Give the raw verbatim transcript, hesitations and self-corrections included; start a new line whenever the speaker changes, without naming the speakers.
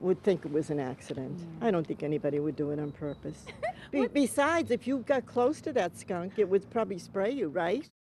would think it was an accident. I don't think anybody would do it on purpose. Be- besides, if you got close to that skunk, it would probably spray you, right?